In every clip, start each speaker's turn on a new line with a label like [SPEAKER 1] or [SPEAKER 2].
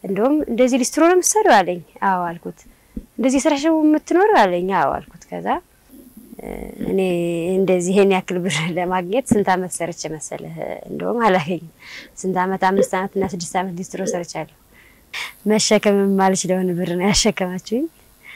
[SPEAKER 1] እንደውም እንደዚህ ሊስትሮ ነው የምትሰሪው አለኝ አዎ አልኩት እንደዚህ ስራሽው የምትኖር አለኝ አዎ አልኩት ከዛ እኔ እንደዚህ ይሄን ያክል ብር ለማግኘት ስንት አመት ሰርቼ መሰለህ እንደውም አላገኝም ስንት አመት 5 አመት እና 6 አመት ሊስትሮ ሰርቻለሁ መሸከም ማለት ለሆነ ብር ነው ያሸከማችሁኝ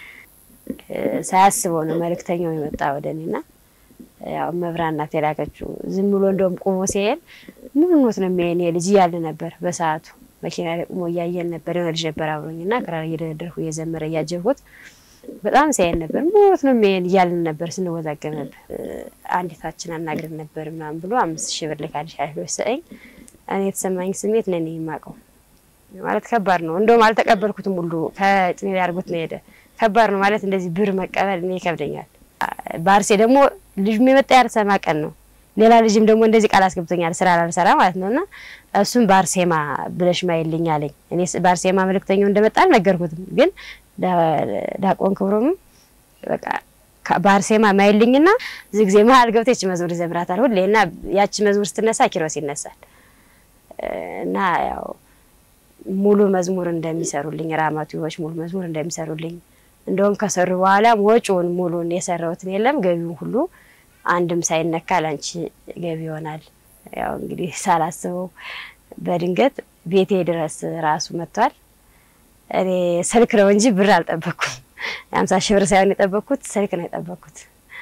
[SPEAKER 1] ሳያስበው ነው መልክተኛው የመጣው ወደኔና ያው መብራናት የላከችው ዝም ብሎ እንደውም ቆሞ ሲሄድ ምን ነው የሚያኔ ልጅ ያለ ነበር በሰዓቱ መኪና ላይ ቆሞ ያየን ነበር የሆነ ልጅ ነበር አብሮኝና ክራር እየደረደርኩ እየዘመረ ያጀብኩት በጣም ሳይን ነበር ሞት ነው የሚያኔ ያልን ነበር ስንወዛገብ ነበር አንዲታችን አናግረን ነበር ምናምን ብሎ 5000 ብር ልካልሽ አይወሰኝ እኔ የተሰማኝ ስሜት ነኝ የማቀው ማለት ከባድ ነው እንደውም አልተቀበልኩትም ሁሉ ከጥኔ ያርጉት ነው ሄደ ከባድ ነው ማለት እንደዚህ ብር መቀበል እኔ ይከብደኛል ባርሴ ደግሞ ልጅ የሚመጣ ያርሰማ ቀን ነው ሌላ ልጅም ደግሞ እንደዚህ ቃል አስገብቶኛል ስራ አላልሰራ ማለት ነውና እሱም ባርሴማ ብለሽ ማይልኝ አለኝ እኔ ባርሴማ መልክተኛው እንደመጣ አልነገርኩትም ግን ዳቆን ክብሮም በቃ ባርሴማ ማይልኝና ዝግዜ መሃል ገብተች መዝሙር ዘምራታል ሁሌና ያቺ መዝሙር ስትነሳ ኪሮስ ይነሳል እና ያው ሙሉ መዝሙር እንደሚሰሩልኝ ራማቱዎች ሙሉ መዝሙር እንደሚሰሩልኝ እንደውም ከሰሩ በኋላ ወጪውን ሙሉን የሰራውትን የለም ገቢው ሁሉ አንድም ሳይነካ ላንቺ ገቢ ይሆናል ያው እንግዲህ ሳላስበው በድንገት ቤቴ ድረስ ራሱ መጥቷል እኔ ስልክ ነው እንጂ ብር አልጠበቅኩም 50,000 ብር ሳይሆን የጠበቅኩት ስልክ ነው የጠበቅኩት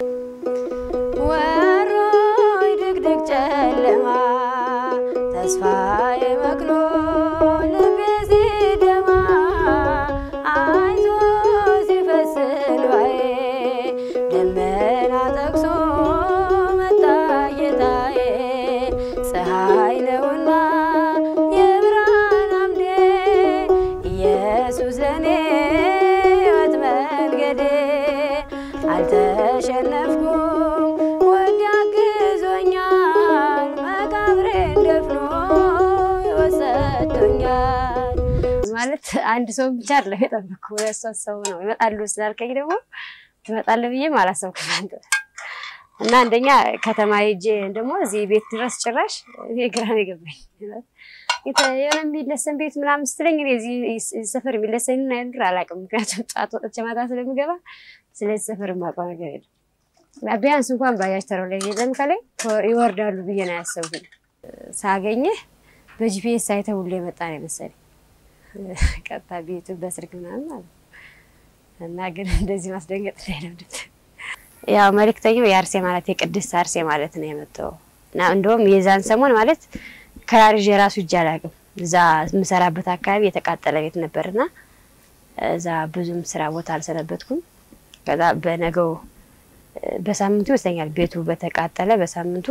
[SPEAKER 1] ወሮይ ድግድግ ጨለማ ተስፋዬ መክኖ ልቤ ሲደማ አይዞ ሲፈስል ባዬ ደመና ጠቅሶ መጣ ጌታዬ ፀሐይ ነውና የብርሃን አምዴ ኢየሱስ ለኔ ሕይወት መንገዴ አልተሸነፍኩም ወዲያ ግዞኛል መቃብሬን ደፍኖ ይወሰዶኛል ማለት አንድ ሰው ብቻ አይደለም የጠበቅኩ ሁለት ሰው ነው ይመጣሉ ስላልከኝ ደግሞ ትመጣለ ብዬ ማላሰብኩም አንተ እና አንደኛ ከተማ ሄጄ ደግሞ እዚህ ቤት ድረስ ጭራሽ የግራኔ ገባኝ የሆነ የሚለሰን ቤት ምናምን ስትለኝ እዚህ ሰፈር የሚለሰን እና እንድራ አላውቅም ምክንያቱም ጣጣ ወጥቼ ማታ ስለምገባ ስለዚህ ሰፈር ማቋም ነገር የለም ቢያንስ እንኳን ባጃጅ ተራው ላይ የለም ከላይ ይወርዳሉ ብዬ ነው ያሰብኩት ሳገኘህ በጂፒኤስ ሳይተው ሁሉ የመጣ ነው መሰለኝ ቀጣ ቤቱ በስልክ ምናምን ማለት እና ግን እንደዚህ ማስደንገጥ ላይ ነው ያው መልክተኛው ያርሴ ማለት የቅድስት አርሴ ማለት ነው የመጣው እና እንደውም የዛን ሰሞን ማለት ከራርጅ የራሱ ይጃላግም እዛ ምሰራበት አካባቢ የተቃጠለ ቤት ነበርና እዛ ብዙም ስራ ቦታ አልሰነበትኩም ከዛ በነገው በሳምንቱ ወሰኛል ቤቱ በተቃጠለ በሳምንቱ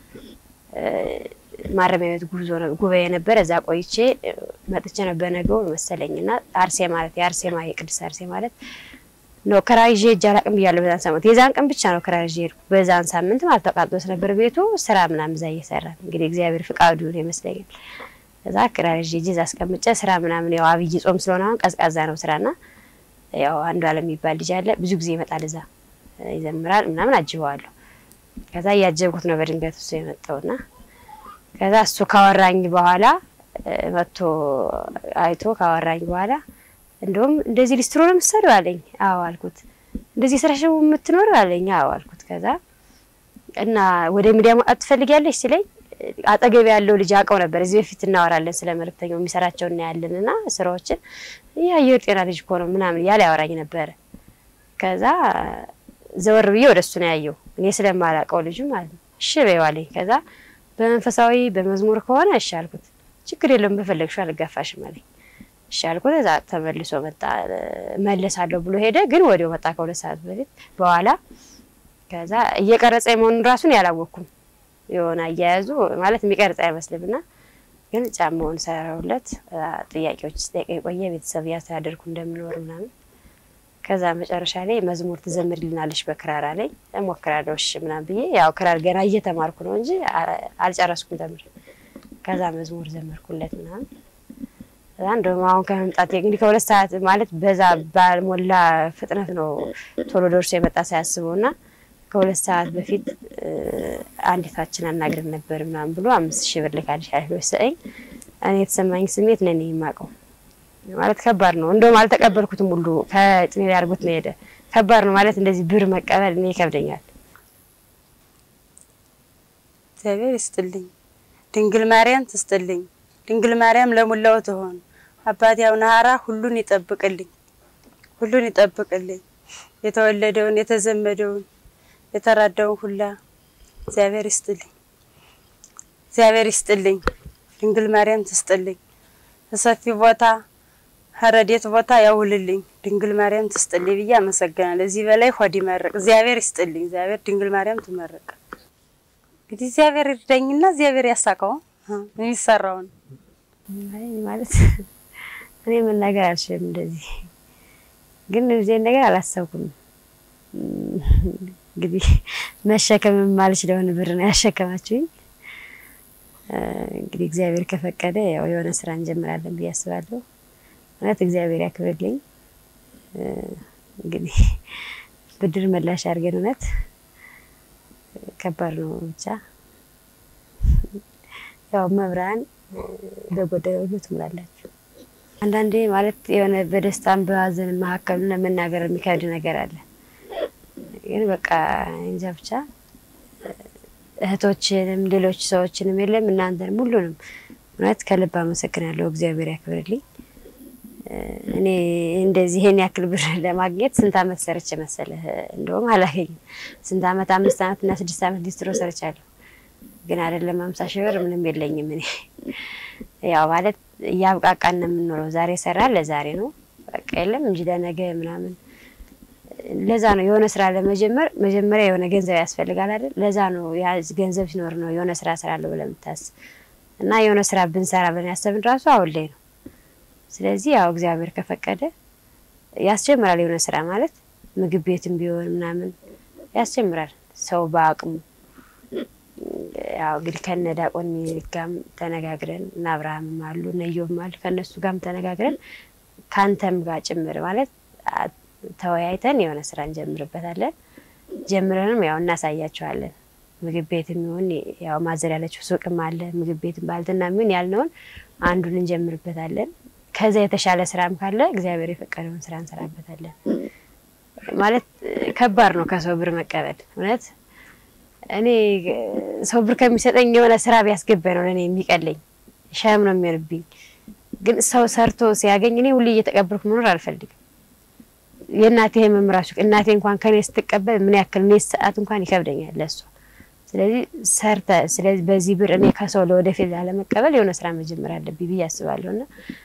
[SPEAKER 1] ማረሚያ ቤት ጉባኤ ነበር እዛ ቆይቼ መጥቼ ነበር በነገው መሰለኝና አርሴ ማለት የአርሴማ የቅድስት አርሴ ማለት ነው ከራርጅ ይጃላግም ይያለ በዛን ሳምንት የዛን ቀን ብቻ ነው ከራርጅ ሄድኩ በዛን ሳምንት ማለት ተቃጥሎስ ነበር ቤቱ ስራ ምናምን እዛ እየሰራ እንግዲህ እግዚአብሔር ፍቃዱ ነው ይመስለኛል እዛ ከራርጅ ይጅ አስቀምጬ ስራ ምናምን ያው አብይ ጾም ስለሆነ ቀዝቃዛ ነው ስራና ያው አንዱ ዓለም ይባል ልጅ አለ ብዙ ጊዜ ይመጣል እዛ ይዘምራል ምናምን አጅበዋለሁ ከዛ ያጀብኩት ነው በድንገት እሱ የመጣውና ከዛ እሱ ካወራኝ በኋላ መጥቶ አይቶ ካወራኝ በኋላ እንደውም እንደዚህ ሊስትሮ ነው የምትሰሪው አለኝ አዎ አልኩት እንደዚህ ስራሽው የምትኖር አለኝ አዎ አልኩት ከዛ እና ወደ ሚዲያ ማጣት ትፈልጊያለሽ ሲለኝ አጠገብ ያለው ልጅ አቀው ነበር እዚህ በፊት እናወራለን ስለ መልክተኛው የሚሰራቸው እና ያለንና ስራዎችን ያየር ጤና ልጅ እኮ ነው ምናምን ያለ ያወራኝ ነበር ከዛ ዘወር ብዬ ወደሱ ነው ያየው እኔ ስለማላቀው ልጅ ማለት ነው እሺ በይዋለኝ ከዛ በመንፈሳዊ በመዝሙር ከሆነ እሺ አልኩት ችግር የለም በፈለግሽው አልጋፋሽም አለኝ እሺ አልኩት እዛ ተመልሶ መጣ መለሳለሁ ብሎ ሄደ ግን ወዲያው መጣ ከሁለት ሰዓት በፊት በኋላ ከዛ እየቀረጸ መሆኑን ራሱን ያላወቅኩም የሆነ አያያዙ ማለት የሚቀርጽ አይመስልምና ግን ጫማውን ሰራውለት ጥያቄዎች ጠይቀኝ ቆየ ቤተሰብ ያስተዳደርኩ እንደምኖር ምናምን ከዛ መጨረሻ ላይ መዝሙር ትዘምርልናለሽ በክራር አለኝ እሞክራለሁ እሺ ምናምን ብዬ ያው ክራር ገና እየተማርኩ ነው እንጂ አልጨረስኩም ተምር ከዛ መዝሙር ዘመርኩለት ምናምን እንደውም አሁን ከመምጣት እንግዲህ ከሁለት ሰዓት ማለት በዛ ባልሞላ ፍጥነት ነው ቶሎ ደርሶ የመጣ ሳያስበውና ከሁለት ሰዓት በፊት አንዲታችን አናግረን ነበር ምናምን ብሎ 5000 ብር ልካልሽ አይወሰኝ እኔ የተሰማኝ ስሜት ነኝ የማቀው ማለት ከባድ ነው እንደውም አልተቀበልኩትም ሁሉ ከጭኔ ላይ አርጉት ነው ሄደ ከባድ ነው ማለት እንደዚህ ብር መቀበል እኔ ይከብደኛል
[SPEAKER 2] እግዚአብሔር ይስጥልኝ ድንግል ማርያም ትስጥልኝ ድንግል ማርያም ለሙላው ትሆን አባቴ አውናራ ሁሉን ይጠብቅልኝ የተወለደውን የተዘመደውን የተራዳውን ሁላ እግዚአብሔር ይስጥልኝ ድንግል ማርያም ትስጥልኝ ሰፊ ቦታ ሀረዴት ቦታ ያውልልኝ ድንግል ማርያም ትስጥልኝ ብዬ አመሰግናለሁ እዚህ በላይ ሆድ ይመርቅ እግዚአብሔር ይስጥልኝ እግዚአብሔር ድንግል ማርያም ትመርቅ እንግዲህ እግዚአብሔር ይርዳኝና እግዚአብሔር ያሳካው የሚሰራውን
[SPEAKER 1] ማለት እኔ ምን ነገር አልሽም እንደዚህ ግን እዚህ ነገር አላሰብኩም እንግዲህ መሸከም ማለት ለሆነ ብር ነው ያሸከማችሁኝ እንግዲህ እግዚአብሔር ከፈቀደ ያው የሆነ ስራ እንጀምራለን ብያስባለሁ ማለት እግዚአብሔር ያክብርልኝ እንግዲህ ብድር መላሽ አርገን እውነት ከባድ ነው ብቻ ያው መብራን በጎደለው ትምላላችሁ አንዳንዴ ማለት የሆነ በደስታም በሐዘን መካከል ለመናገር የሚከብድ ነገር አለ ግን በቃ እንጃ ብቻ እህቶችንም ሌሎች ሰዎችንም የለም እናንተንም ሁሉንም ማለት ከልብ አመሰግናለሁ እግዚአብሔር ያክብርልኝ እኔ እንደዚህ ይሄን ያክል ብር ለማግኘት ስንት አመት ሰርቼ መሰለህ እንደውም አላገኝም ስንት አመት 5 አመት እና 6 አመት ዲስትሮ ሰርቻለሁ ግን አይደለም 50 ሺህ ብር ምንም የለኝም እኔ ያው ማለት ያብቃቃን ነው የምንኖረው ዛሬ ሰራ ለዛሬ ነው በቃ የለም እንጂ ለነገ ምናምን ለዛ ነው የሆነ ስራ ለመጀመር መጀመሪያ የሆነ ገንዘብ ያስፈልጋል አይደል ለዛ ነው ያ ገንዘብ ሲኖር ነው የሆነ ስራ ሰራለሁ ብለምታስ እና የሆነ ስራ ብንሰራ ብለን ያሰብን ራሱ አሁን ላይ ነው ስለዚህ ያው እግዚአብሔር ከፈቀደ ያስጀምራል የሆነ ስራ ማለት ምግብ ቤትም ቢሆን ምናምን ያስጀምራል ሰው በአቅሙ ያው እንግዲህ ከነዳቆን ጋም ተነጋግረን እና አብርሃም ማሉ ነዮብ ማል ከነሱ ጋም ተነጋግረን ካንተም ጋር ጭምር ማለት ተወያይተን የሆነ ስራ እንጀምርበታለን ጀምረንም ያው እናሳያቸዋለን ምግብ ቤትም ይሁን ያው ማዘር ያለችው ሱቅም አለ ምግብ ቤትም ባልትና ምን ያልነውን አንዱን እንጀምርበታለን ከዛ የተሻለ ስራም ካለ እግዚአብሔር የፈቀደውን ስራ እንሰራበታለን ማለት ከባድ ነው ከሰው ብር መቀበል እውነት እኔ ሰው ብር ከሚሰጠኝ የሆነ ስራ ቢያስገባ ነው ለኔ የሚቀለኝ ሻም ነው የሚርብኝ ግን ሰው ሰርቶ ሲያገኝ እኔ ሁሉ እየተቀበልኩ መኖር አልፈልግም የናቴ መምራሹ እናቴ እንኳን ከኔ ስትቀበል ምን ያክል ነው ሰዓት እንኳን ይከብደኛል ለሷ ስለዚህ በዚህ ብር እኔ ከሰው ለወደፊት ያለመቀበል የሆነ ስራ መጀመር አለብኝ ብዬ አስባለሁና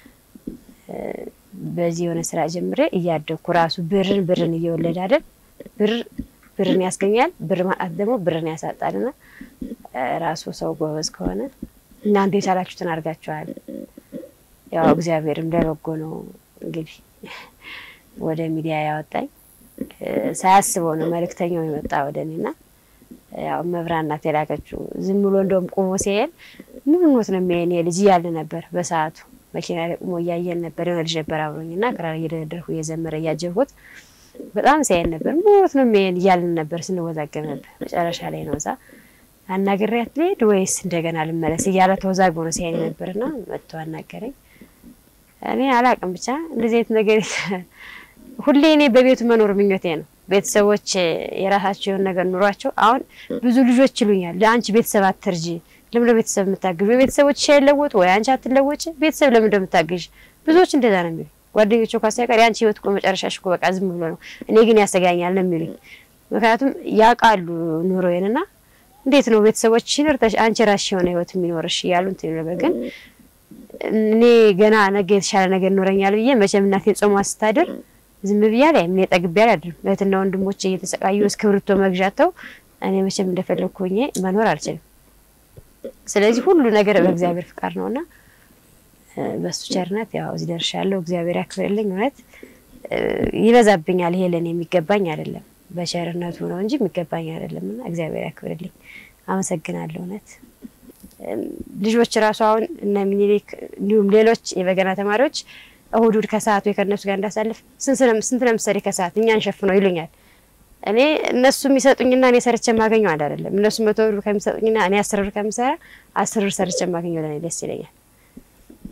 [SPEAKER 1] በዚህ የሆነ ስራ ጀምሬ እያደኩ ራሱ ብርን እየወለደ አይደል ብርን ያስገኛል ብር ማአት ደግሞ ብርን ያሳጣልና ራሱ ሰው ጎበዝ ከሆነ እናንተ የቻላችሁትን አርጋችኋል ያው እግዚአብሔርም ለበጎ ነው እንግዲህ ወደ ሚዲያ ያወጣኝ ሳያስበው ነው መልእክተኛው የመጣ ወደኔና ያው መብራናት የላከችው ዝም ብሎ እንደውም ቆሞ ሲሄድ ምን ሞት ነው የሚያኔ ልጅ ያለ ነበር በሰዓቱ መኪና ላይ ቆሞ ያየን ነበር የሆነ ልጅ ነበር አብሮኝና ክራር እየደረደርኩ እየዘመረ ያጀብኩት በጣም ሲያየን ነበር ሞት ነው የሚያኔ ያለ ነበር ስንወዛገብ ነበር መጨረሻ ላይ ነው እዛ አናግሬያት ልሄድ ወይስ እንደገና ልመለስ እያለ ተወዛግቦ ነው ሲያየን ነበርና መጥቶ አናገረኝ እኔ አላቅም ብቻ እንደዚህ አይነት ነገር ሁሌ እኔ በቤቱ መኖር ምኞቴ ነው ቤተሰቦች የራሳቸው ነገር ኑሯቸው አሁን ብዙ ልጆች ይሉኛል ለአንቺ ቤተሰብ አትርጂ ለምን ቤተሰብ የምታግዥ ቤተሰቦች ሸለወጡ ወይ አንቺ አትለወጪ ቤተሰብ ለምን እንደምታግዥ ብዙዎች እንደዛ ነው የሚሉ ጓደኞቹ ካሳይቀር ያንቺ ህይወት እኮ መጨረሻሽ እኮ በቃ ዝም ብሎ ነው እኔ ግን ያሰጋኛል ነው የሚሉኝ ምክንያቱም ያቃሉ ኑሮዬንና እንዴት ነው ቤተሰቦች ይኖርታሽ አንቺ ራስሽ የሆነ ህይወት የሚኖርሽ ያሉ እንትን ነበር ግን እኔ ገና ነገ የተሻለ ነገር ኖረኛል ብዬ መቼም እናቴን ጾም አስተዳደር ዝም ብያለ እኔ ጠግቤያለ አይደል ለትና ወንድሞቼ እየተሰቃዩ እስክብርቶ መግዣተው እኔ መቼም እንደፈለኩኝ መኖር አልችልም ስለዚህ ሁሉ ነገር በእግዚአብሔር ፍቃድ ነውና በሱ ቸርነት ያው እዚህ ደርሻለሁ እግዚአብሔር ያክብርልኝ እውነት ይበዛብኛል ይሄ ለኔ የሚገባኝ አይደለም በቸርነቱ ነው እንጂ የሚገባኝ አይደለምና እግዚአብሔር ያክብርልኝ አመሰግናለሁ እውነት ልጆች ራሱ አሁን እና ሚኒሊክ እንዲሁም ሌሎች የበገና ተማሪዎች እሁድ ከሰዓቱ የከነሱ ጋር እንዳሳልፍ ስንት ለምሳሌ ከሰዓት እኛን ሸፍነው ይሉኛል እኔ እነሱ የሚሰጡኝና እኔ ሰርቼ ማገኘው አይደለም እነሱ 100 ብር ከሚሰጡኝና እኔ 10 ብር ከምሰራ 10 ብር ሰርቼ ማገኘው ለኔ ደስ ይለኛል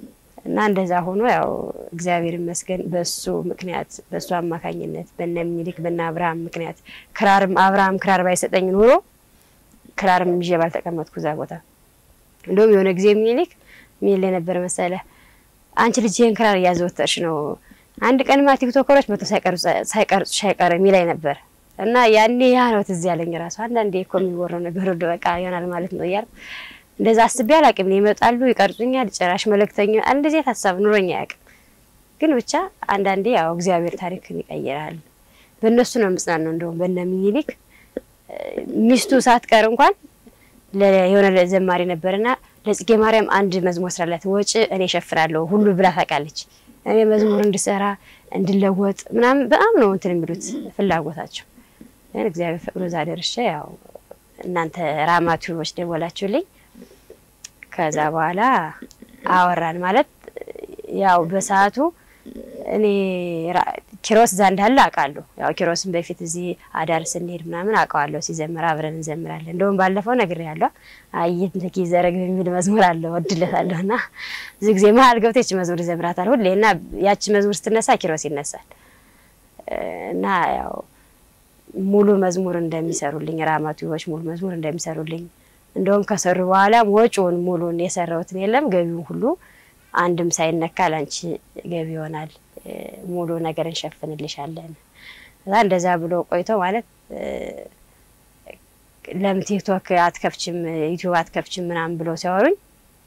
[SPEAKER 1] እና እንደዛ ሆኖ ያው እግዚአብሔር ይመስገን በሱ ምክንያት በሱ አማካኝነት በነምኒልክ በእነ አብርሃም ምክንያት ክራርም አብርሃም ክራር ባይሰጠኝ ኑሮ ክራርም ይዤ ባልተቀመጥኩ እዛ ቦታ እንደውም የሆነ ጊዜ ምኒልክ ምን ለነበር መሰለ አንቺ ልጅ ይሄን ክራር ያዘወተሽ ነው አንድ ቀንማ ቲክቶከሮች መቶ ሳይቀርጹ ሻይቀር ሚላይ ነበር እና ያኔ ያ ነው ትዝ ያለኝ ራሱ አንዳንዴ እኮ የሚወራው ነገር ወደ በቃ ይሆናል ማለት ነው እያልኩ እንደዛ አስቤ አላቅም ይመጣሉ ይቀርጹኛል ጭራሽ መልእክተኛ እንደዚህ ታሳብ ኑሮኛ ያቅም ግን ብቻ አንዳንዴ ያው እግዚአብሔር ታሪክን ይቀይራል በእነሱ ነው ምጽናናው እንደውም በነምኒልክ ሚስቱ ሳትቀር እንኳን ለየሆነ ዘማሪ ነበርና ለጽጌ ማርያም አንድ መዝሙር ስራላት ወጪ እኔ ሸፍራለሁ ሁሉ ብላ ታቃለች እኔ መዝሙር እንድሰራ እንድለወጥ ምናምን በጣም ነው እንትን የሚሉት ፍላጎታቸው ያን እግዚአብሔር ፈቅዶ ዛደርሽ ያው እናንተ ራማቱዎች ደወላችሁልኝ ከዛ በኋላ አወራን ማለት ያው በሰዓቱ እኔ ኪሮስ ዛንዳላ አቃለሁ ያው ኪሮስን በፊት እዚ አዳር ስንሄድ ምናምን አቃዋለሁ ሲዘምር አብረን እንዘምራለን እንደውም ባለፈው ነገር ያለው አይት ለኪ ዘረግ የሚል መዝሙር አለው ወድለታለሁና እዚ ግዜ መሃል ገብተች መዝሙር ዘምራታል ሁሌና ያቺ መዝሙር ስትነሳ ኪሮስ ይነሳል እና ያው ሙሉ መዝሙር እንደሚሰሩልኝ ራማቱዎች ሙሉ መዝሙር እንደሚሰሩልኝ እንደውም ከሰሩ በኋላ ወጪውን ሙሉን የሰራውትን የለም ገቢው ሁሉ አንድም ሳይነካ ላንቺ ገቢ ይሆናል ሙሉ ነገር እንሸፍንልሻለን እንደዛ ብሎ ቆይቶ ማለት ለም ቲክቶክ አትከፍችም ዩቲዩብ አትከፍችም ምናምን ብሎ ሲያወሩኝ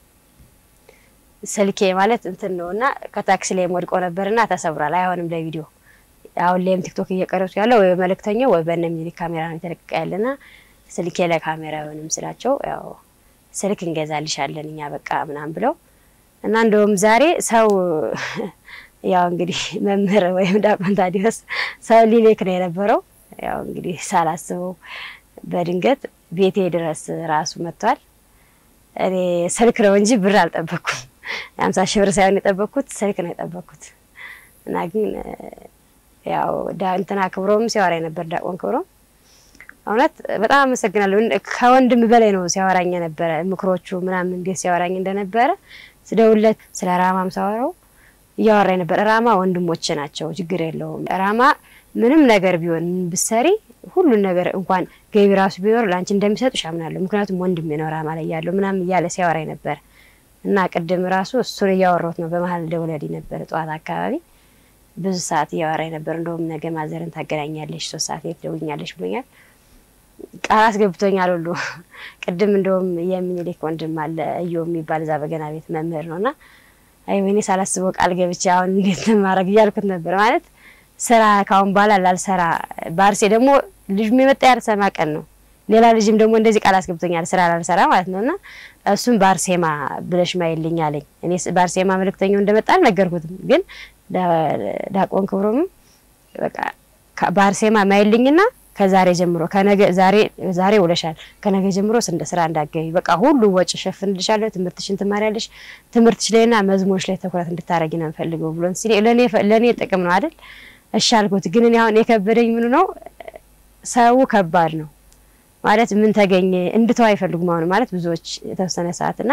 [SPEAKER 1] ስልኬ ማለት እንትን ነውና ከታክሲ ላይ ወድቆ ነበርና ተሰብሯል አይሆንም ለቪዲዮ አሁን ለም ቲክቶክ እየቀረጹ ያለው ወይ መልእክተኛው ወይ በነምኒልክ ካሜራ ነው የተለቀቀልና ስልኬ ለካሜራ ወንም ስላቸው ያው ስልክ እንገዛልሻለን እኛ በቃ ምናምን ብለው እና እንደውም ዛሬ ሰው ያው እንግዲህ መምህር ወይም ዳቆን ታዲዮስ ሰው ሊልክ ነው የነበረው ያው እንግዲህ ሳላስበው በድንገት ቤቴ ድረስ ራሱ መጥቷል እኔ ስልክ ነው እንጂ ብር አልጠበኩም 50 ሺህ ብር ሳይሆን የጠበኩት ስልክ ነው የጠበኩት እና ግን ያው ዳንተና ክብሮም ሲያወራኝ ነበር ዳቆን ክብሮም እውነት በጣም አመሰግናለሁ ከወንድም በላይ ነው ሲያወራኝ ነበር ምክሮቹ ምናምን እንዴት ሲያወራኝ እንደነበረ ስደውለት ስለ ራማም ሳወራው ያወራኝ ነበር ራማ ወንድሞቼ ናቸው ችግር የለውም ራማ ምንም ነገር ቢሆን ብሰሪ ሁሉ ነገር እንኳን ገቢ ራሱ ቢኖር ላንቺ እንደሚሰጡሽ አምናለሁ ምክንያቱም ወንድም ነው ራማ ላይ ያለው ምናምን ያለ ሲያወራኝ ነበር እና ቀደም ራሱ እሱን ያወራሁት ነው በመሃል ደውለዲ ነበር ጧት አካባቢ ብዙ ሰዓት ያወራኝ ነበር እንደውም ነገ ማዘርን ታገናኛለሽ 3 ሰዓት ደውኛለሽ ብሎኛል ቃላት ገብቶኛል ሁሉ ቀደም እንደውም የሚኒልክ ወንድም አለ እዩ የሚባል ዛ በገና ቤት መምህር ነውና አይ ወይኔ ሳላስበው ቃል ገብቼ አሁን እንዴት ማረግ ያልኩት ነበር ማለት ስራ ካውን ባላ ላልሰራ ባርሴ ደግሞ ልጅ የሚመጣ ያርሰማ ቀን ነው ሌላ ልጅም ደግሞ እንደዚህ ቃላት ገብቶኛል ስራ ላልሰራ ማለት ነውና እሱን ባርሴማ ብለሽ ማይልኝ አለኝ እኔ ባርሴማ መልእክተኛው እንደመጣ ነገርኩትም ግን ዳቆን ክብሮም በቃ ባርሴማ ማይልኝና ከዛሬ ጀምሮ ከነገ ዛሬ ወለሻል ከነገ ጀምሮ እንደ ስራ እንዳገኝ በቃ ሁሉ ወጭ ሸፍንልሻለሁ ትምርትሽን ትማሪያለሽ ትምርትሽ ላይና መዝሙርሽ ላይ ተኩራት እንድታረጊ ነው ፈልገው ብሎን ሲል ለኔ ጥቅም ነው አይደል እሻልኩት ግን እኔ አሁን የከበደኝ ምን ነው ሰው ከባድ ነው ማለት ምን ተገኘ እንድተው አይፈልጉም አሁን ማለት ብዙዎች የተወሰነ ሰዓትና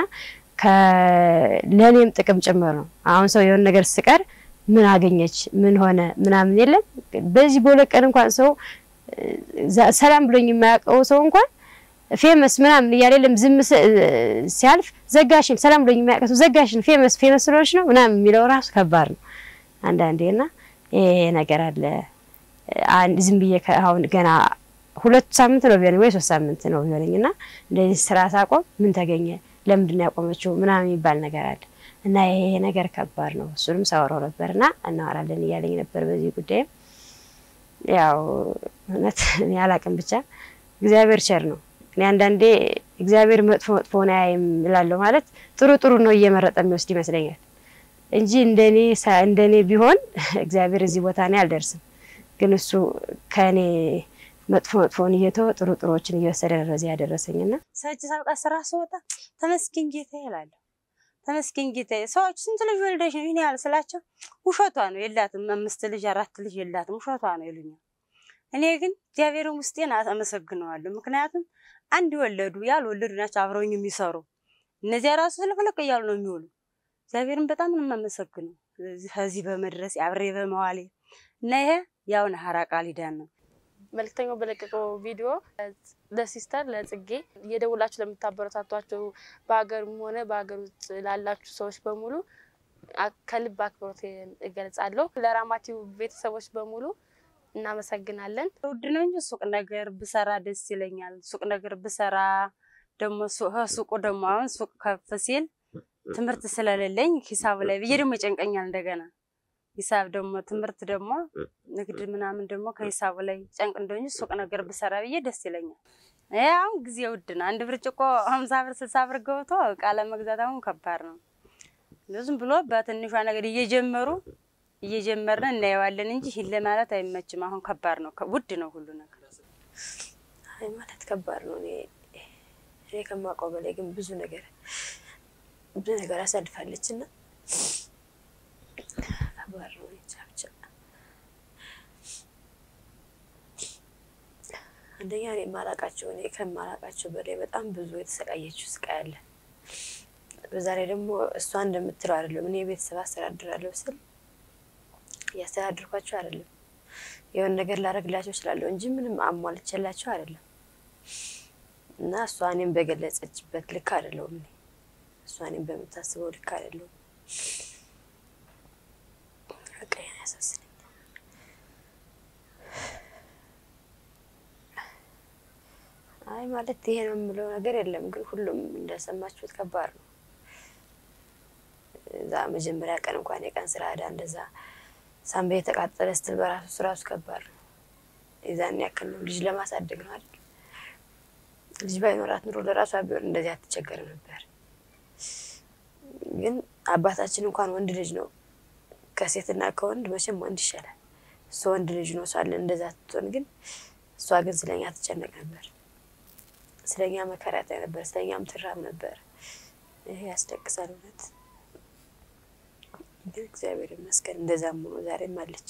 [SPEAKER 1] ለኔም ጥቅም ጭምር ነው አሁን ሰው የሆነ ነገር ስቀር ምን አገኘች ምን ሆነ ምናምን የለም በዚህ በለቀን እንኳን ሰው ሰላም ብሎኝ የማያውቀው ሰው እንኳን ፌመስ ምናምን ያለለም ዝም ሲያልፍ ዘጋሽን ሰላም ብሎኝ የማያውቀው ዘጋሽን ፌመስ ስለሆነሽ ነው ምናምን የሚለው ራሱ ከባድ ነው አንዳንዴና ይሄ ነገር አለ አንድ ዝም ብዬ አሁን ገና 2 ሳምንት ነው ቢሆን ወይ 3 ሳምንት ነው ቢሆንኝና እንደዚህ ስራ ሳቆም ምን ተገኘ ለምንድን ያቆመችው ምናምን ይባል ነገር አለ እና ይሄ ነገር ከባድ ነው እሱንም ሳወራው ነበርና እናወራለን ይያለኝ ነበር በዚህ ጉዳይ ያው እውነት ያላቀም ብቻ እግዚአብሔር ቸር ነው እኔ አንዳንዴ እግዚአብሔር መጥፎ ነው ይላልው ማለት ጥሩ ነው እየመረጠ የሚወስድ ይመስለኛል እንጂ እንደኔ ቢሆን እግዚአብሔር እዚህ ቦታ ነው ያልደርስም ግን እሱ ከኔ መጥፎን እየተው ጥሩዎችን እየወሰደ ለዚህ ያደረሰኝና
[SPEAKER 2] ሰጭ ሳውቃ ስራ ሰውታ ተመስገን ጌታዬ ይላል ተመስገን ጌታዬ ሰዎች ስንት ልጅ ወልደሽ ነው ይሄን ያህል ስላቸው ውሸቷ ነው የላትም 5 ልጅ 4 ልጅ የላትም ውሸቷ ነው ይሉኛል እኔ ግን እግዚአብሔርን ውስጤን አመሰግነዋለሁ ምክንያቱም አንድ ወለዱ ያልወለዱ ናቸው አብረውኝ የሚሰሩ እነዚህ ራሱ ስለፈለቀ ያሉ ነው የሚውሉ እግዚአብሔርን በጣም ነው የማመሰግነው ከዚህ በመድረስ አብሬ በመዋሌ እና ይሄ ያው ነሐራ ቃል ኪዳን ነው
[SPEAKER 3] መልክተኛው በለቀቀው ቪዲዮ ለሲስተር ለጽጌ እየደውላችሁ ለምታበረታቷቸው በአገርም ሆነ በአገር ውስጥ ላላችሁ ሰዎች በሙሉ ከልብ አክብሮት እገልጻለሁ ለራማቲው ቤተሰቦች በሙሉ እናመሰግናለን
[SPEAKER 2] ውድ ነው እንጂ ሱቅ ነገር ብሰራ ደስ ይለኛል ሱቅ ነገር ብሰራ ደሞ ሱቁ ደሞ አሁን ሱቅ ከፍ ሲል ትምርት ስለሌለኝ ሂሳብ ላይ ብዬ ደሞ ጨንቀኛል እንደገና ሂሳብ ደሞ ትምርት ደሞ ንግድ ምናምን ደሞ ከሂሳብ ላይ ጨንቅ እንደሆነ ሱቅ ነገር ብሰራ ብዬ ደስ ይለኛል ያው ጊዜ ውድ ነው አንድ ብርጭቆ 50 ብር 60 ብር ገብቶ ቃለ መግዛት አሁን ከባድ ነው ለዝም ብሎ በትንሿ ነገር እየጀመርን እናየዋለን እንጂ ሂለ ማለት አይመችም አሁን ከባድ ነው ውድ ነው ሁሉ ነገር
[SPEAKER 1] አይ ማለት ከባድ ነው እኔ ከማውቀው በላይ ግን ብዙ ነገር አሳልፋለችና ከባድ ነው ብቻ አንደኛ እኔ ማላቃቸው እኔ ከማላቃቸው በላይ በጣም ብዙ የተሰቃየችው ስቃይ አለ በዛሬ ደግሞ እሷ እንደምትለው አይደለም እኔ ቤተሰብ አስተዳድራለሁ ስል ያስተዳድርኳቸው አይደለም የሆነ ነገር ላረግላቸው ይችላል እንጂ ምንም አሟልቼላቸው አይደለም እና እሷ እኔም በገለጸችበት ልክ አይደለም እሷ እኔም በመታስበው ልክ አይደለም በቃ ያሳስነኝ አይ ማለት ይሄ ነው የምለው ነገር የለም ግን ሁሉም እንደሰማችሁት ከባድ ነው ዛ መጀመሪያ ቀን እንኳን የቀን ስራ አዳ እንደዛ ሳምቤ ተቃጠለ ስትል በራሱ ስራው ከባድ ነው እዛን ያከለ ልጅ ለማሳደግ ነው አይደል ልጅ ባይኖራት ኑሮ ለራሷ ቢሆን እንደዚህ አትቸገር ነበር ግን አባታችን እንኳን ወንድ ልጅ ነው ከሴትና ከወንድ መቼም ወንድ ይሻላል እሱ ወንድ ልጅ ነው ሳለ እንደዛ ትሆን ግን እሷ ግን ስለኛ ተጨነቀ ነበር ስለኛ መከራታ ነበር ስለኛም ትራም ነበር ይሄ ያስደቅሳል ማለት እግዚአብሔር ይመስገን እንደዛም ነው ዛሬም አለች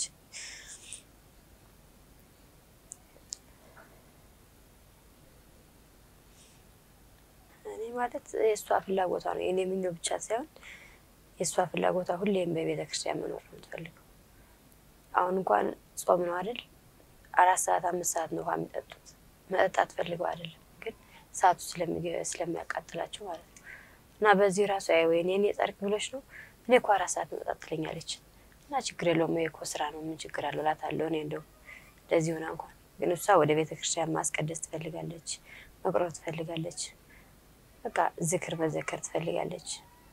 [SPEAKER 1] እኔ ማለት የሷ ፍላጎቷ ነው እኔ ምኞት ብቻ ሳይሆን የሷ ፍላጎቷ ሁሌም በቤተክርስቲያን መኖር ነው የምትፈልገው አሁን እንኳን ጾም ነው አይደል 4 ሰዓት 5 ሰዓት ነው የሚጠጡት መጠጣት ፈልገው አይደለም ግን ሰዓቱ ስለሚያቃጥላቸው ማለት ነው እና በዚህ ራሱ አይወይኔ እኔ ጸርቅ ብለሽ ነው እኔ እኮ 4 ሰዓት መጠጣት ትለኛለች እና ችግር የለውም እኮ ስራ ነው ምን ችግር አለው ላታለው እኔ እንደው ለዚህ ሆነ እንኳን ግን እሷ ወደ ቤተክርስቲያን ማስቀደስ ትፈልጋለች መቅረብ ትፈልጋለች በቃ ዝክር መዘከር ትፈልጋለች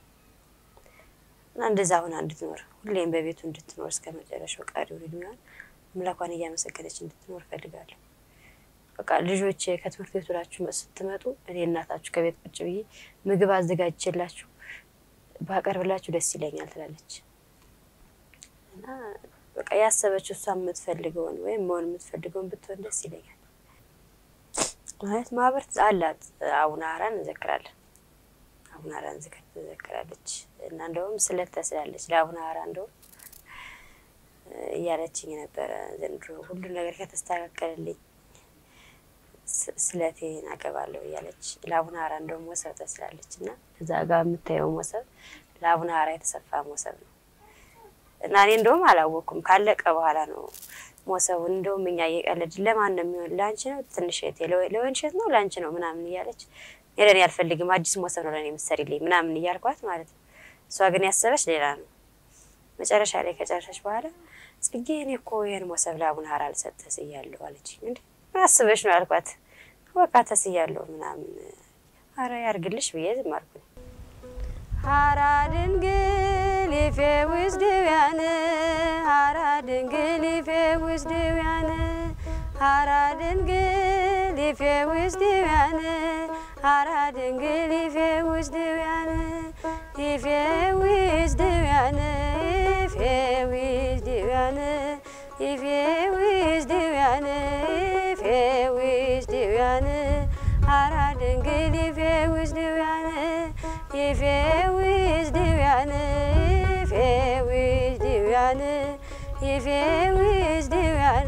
[SPEAKER 1] እና እንደዛ ሆና እንድትኖር ሁሌም በቤቱ እንድትኖር እስከመጨረሻው ቀሪው እድሜዋን አምላኳን እያመሰገነች እንድትኖር ፈልጋለሁ በቃ ልጆቼ ከትምህርት ቤት ወላችሁ ስትመጡ እኔ እናታችሁ ከቤት ቁጭ ብዬ ምግብ አዘጋጅቼላችሁ ባቀርብላችሁ ደስ ይለኛል ትላለች እና በቃ ያሰበችው እሷ የምትፈልገውን ወይ መሆን የምትፈልገውን ብትሆን ደስ ይለኛል ማለት ማህበር አላት አቡነ አራን እንዘክራለን አቡነ አራን ዘክራለች እና እንደውም ስለተስላለች ለአቡነ አራን እንደው ያለችኝ ነበር ዘንድሮ ሁሉ ነገር ከተስተካከለልኝ ስለቴን አቀባለሁ ያለች ለአቡነ አራን እንደው ወሰብ ተስላለችና እዛ ጋር የምታየው ወሰብ ለአቡነ አራ የተሰፋ ወሰብ ነው እና እኔ እንደውም አላወኩም ካለቀ በኋላ ነው ወሰቡን እንደውም እኛ የቀለድ ለማን ነው የሚሆን ላንቺ ነው ትንሽ ለወንሸት ነው ላንቺ ነው ምናምን ይያለች የለኔ አልፈልግም አዲስ ወሰብ ነው ለኔ መስሪልኝ ምናምን ይያልኳት ማለት ነው እሷ ግን ያሰበች ሌላ ነው መጨረሻ ላይ ከጨረሰች በኋላ ጽጌ እኔ እኮ ይሄን ወሰብ ለአቡነ አራ አልሰጠስ ይያለው አለች እንዴ አስበሽ ነው አልኳት በቃ ተስያለው ምናምን አራ ያርግልሽ ብዬ ዝም አልኩኝ
[SPEAKER 2] አራ ድንግል ይፈውስ ድውያን አራ ድንግል ይፈውስ ድውያን አራ ድንግል ይፈውስ ድውያን አራ ድንግል ይፈውስ ድውያን ይፈውስ ድውያን ይፈውስ ድውያን ይፈውስ ድውያን ይፈውስ ድውያን አራ ድንግል ይፈውስ ድውያን ይፈውስ ድውያን ይፈውስ ድውያን ይፈውስ ድውያን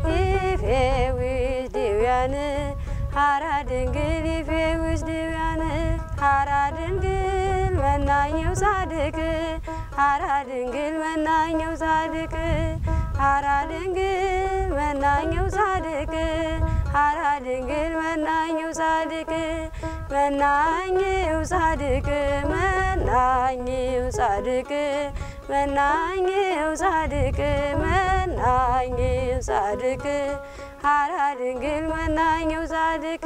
[SPEAKER 2] ይፈውስ ድውያን አራ ድንግል ይፈውስ ድውያን አራ ድንግል መና
[SPEAKER 1] መናኘው ጻድቅ ሐራ ድንግል መናኘው ጻድቅ ሐራ ድንግል መናኘው ጻድቅ ሐራ ድንግል መናኘው ጻድቅ መናኘው ጻድቅ መናኘው ጻድቅ መናኘው ጻድቅ መናኘው ጻድቅ ሐራ ድንግል መናኘው ጻድቅ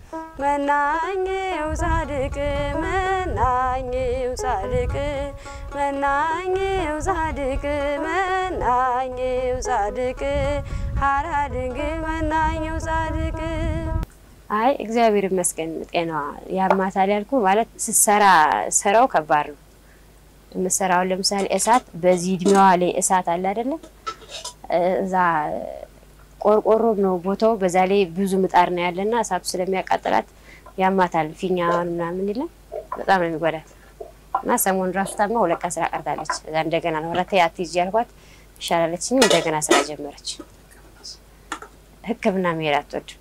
[SPEAKER 1] መናኘው ጻድቅ መናኘው ጻድቅ መናኘው ጻድቅ መናኘው ጻድቅ ሐራ ድንግል መናኘው ጻድቅ አይ እግዚአብሔር ይመስገን ጤናዋ ያማታል ያልኩ ማለት ስትሰራ ስራው ከባድ ነው የምትሰራው ለምሳሌ እሳት በዚህ እድሜዋ ላይ እሳት አለ አይደለ እዛ ቆርቆሮ ነው ቦታው በዛ ላይ ብዙ ምጣር ነው ያለና እሳቱ ስለሚያቃጥላት ያማታል ፊኛውን ምናምን ይላል በጣም ነው የሚጎዳት እና ሰሞን ራሱ ታማ ሁለት ቀን ስራ ቀርታለች እዛ እንደገና ነው ወራቴ አትይጂ ያልኳት ይሻላለችኝ እንደገና ስራ ጀመረች ህክምና መሄድ አትወድም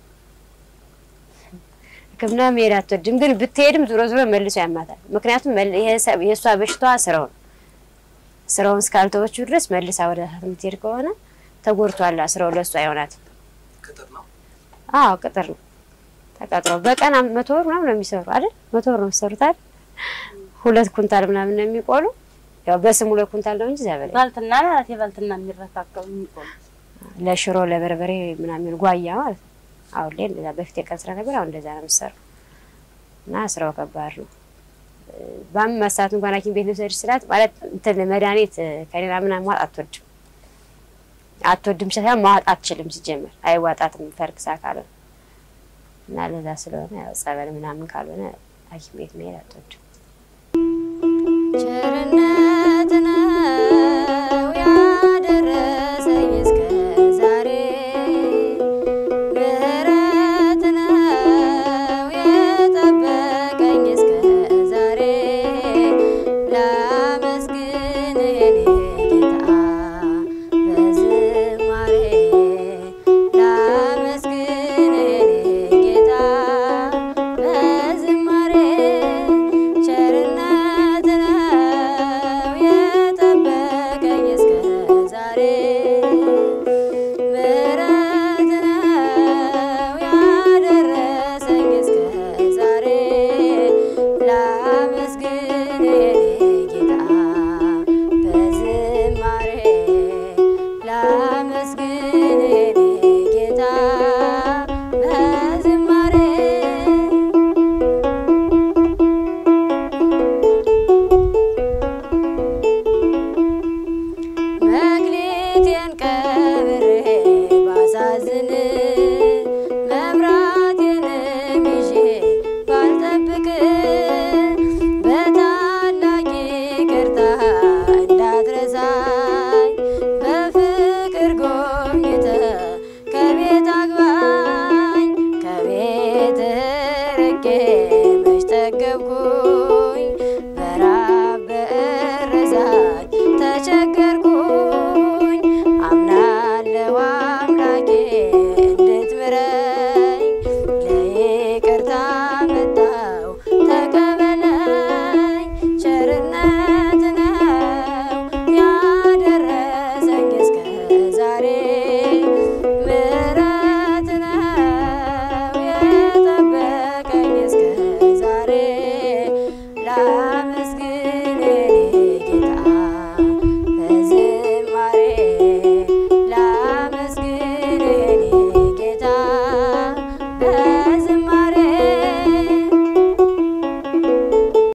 [SPEAKER 1] ህክምና መሄድ አትወድም ግን ብትሄድም ዙሮ ዙሮ መልሶ ያማታል ምክንያቱም የሷ በሽታዋ ስራውን እስካልተወችው ድረስ መልሳ ወደ ትምህርት ከሆነ ተጎርቷል ስራው ለሷ አይሆናት
[SPEAKER 4] ቅጥር ነው
[SPEAKER 1] አዎ ቅጥር ነው ተቀጥሮ በቀን 100 ብር ምናምን ነው የሚሰሩ አይደል 100 ብር ነው የሚሰሩት አይደል 2 ኩንታል ምናምን ነው የሚቆሉ ያው በስሙ 2 ኩንታል ነው እንጂ ዘበለ
[SPEAKER 2] ባልትና ማለት የባልትና የሚረካከው የሚቆሉ
[SPEAKER 1] ለሽሮ ለበርበሬ ምናምን ጓያ ማለት አሁን ላይ እንደዛ በፊት የቀን ስራ ነበር አሁን እንደዛ ነው የሚሰሩ እና ስራው ከባድ ነው ባመሳት እንኳን ሐኪም ቤት ልትሄድ ስላት ማለት እንትን መድኃኒት ከሌላ ምናምን ማጣት አትወድም ሸታ ማጣት አትችልም ሲጀመር አይዋጣትም ፈርክሳ ካለ እና ለዛ ስለሆነ ያው ጸበል ምናምን ካልሆነ ሐኪም ቤት መሄድ አትወድም ቸርነት